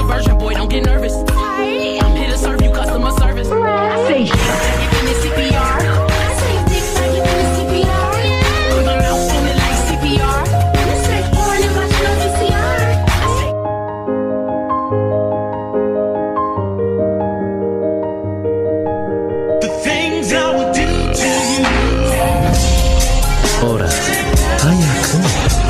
version, boy, don't get nervous. I'm here to serve you customer service. I say, give me CPR. I say, dick, give me CPR. Put my mouth on it like CPR. Let's take porn and watch no VCR. I say, the things I would do to you. Ora, hayaku.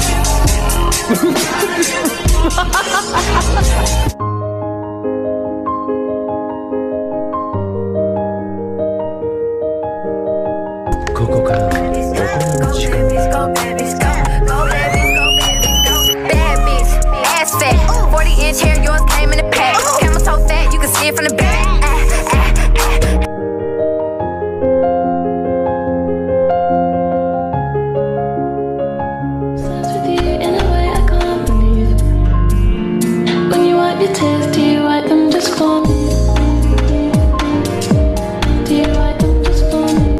Koko kara okoro no chikara. Bad bitch, ass fat, 40-inch hair, yours came in the pack. Camera so fat, you can see it from the back. Your tears, do you wipe them just for me? Do you wipe them just for me?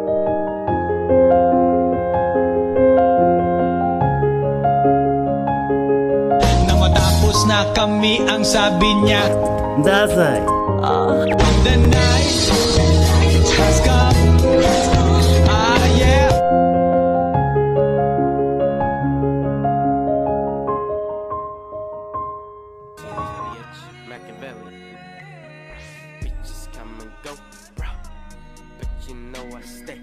Na matapos na kami ang sabi niya, Dazaii. the night has come. Ah, yeah. Bitches come and go, bro, but you know I stay.